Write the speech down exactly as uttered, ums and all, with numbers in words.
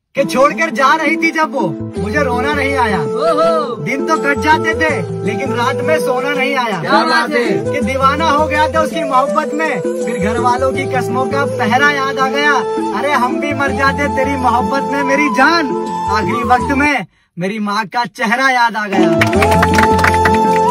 कि छोड़कर जा रही थी जब वो, मुझे रोना नहीं आया। दिन तो कट जाते थे लेकिन रात में सोना नहीं आया। क्या बात है कि दीवाना हो गया था उसकी मोहब्बत में, फिर घर वालों की कसमों का पहरा याद आ गया। अरे हम भी मर जाते तेरी मोहब्बत में मेरी जान, आखिरी वक्त में मेरी माँ का चेहरा याद आ गया।